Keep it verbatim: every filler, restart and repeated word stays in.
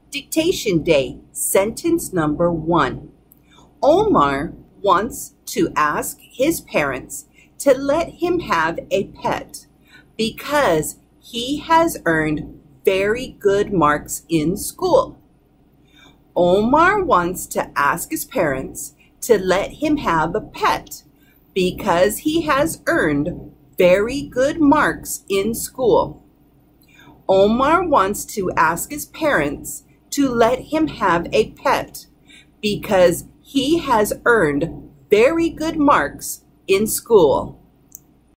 Dictation Day, sentence number one. Omar wants to ask his parents to let him have a pet because he has earned very good marks in school. Omar wants to ask his parents to let him have a pet because he has earned very good marks in school. Omar wants to ask his parents to let him have a pet because he has earned very good marks in school.